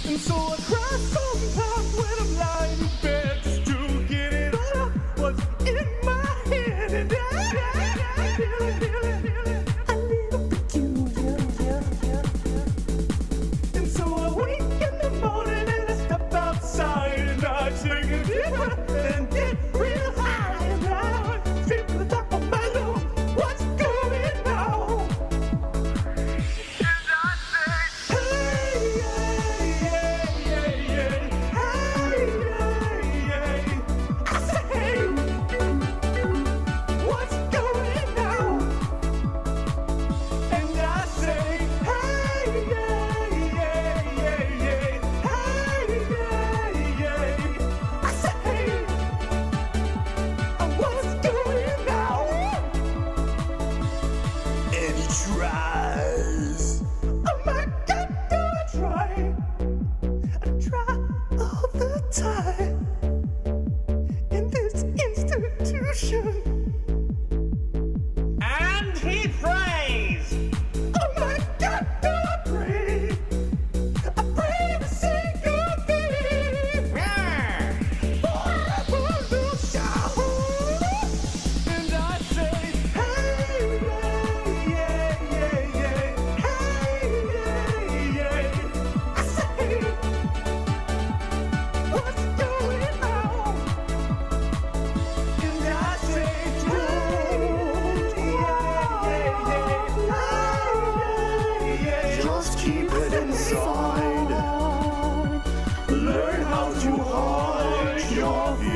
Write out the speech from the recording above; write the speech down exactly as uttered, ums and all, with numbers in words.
And so I cry sometimes when I'm lying in bed just to get it out of what's in my head. And I, I, I feel it, feel it, feel it, a little peculiar. And so I wake in the morning and I step outside and I take a deep breath and get real high. And I straight to the top of my lungs, what's going on? And I say, hey, yeah, yeah, yeah, hey, yeah, yeah. I say, hey, what's going on? And I say, hey, yeah, yeah, yeah, yeah, hey, yeah, yeah. I say, hey, what's going on? And he tries. Oh my God, do I try? I try all the time in this institution. And he prays. Oh my God, do I pray? I pray every single day. Yeah. And I say, hey, yeah, yeah, yeah, yeah, hey, yeah, yeah. I say, what's going on? And I say, don't, yeah, yeah, yeah, yeah. Just keep it inside. Learn how to hide your